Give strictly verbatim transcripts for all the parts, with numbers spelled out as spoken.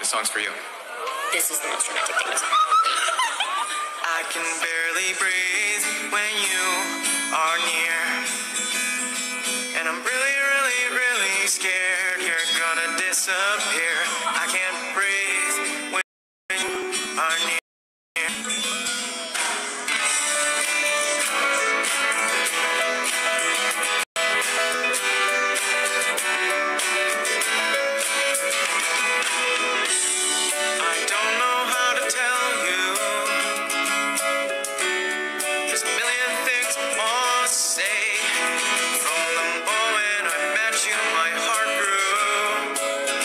This song's for you. This is the most romantic thing that's I can barely breathe when you are near. And I'm really, really, really scared you're gonna disappear. I can't breathe when you are near. I don't know how to tell you. There's a million things I must say. From the moment I met you, my heart grew.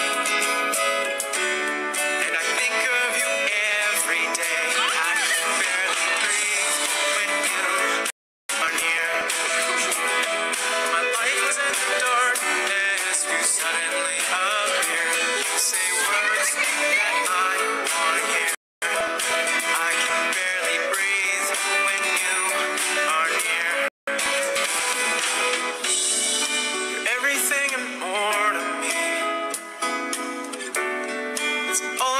And I think of you every day. I can barely breathe when you are near. My life was in the darkness. You suddenly appear. You say words that I want to hear. I can barely breathe when you are near. You're everything and more to me. It's all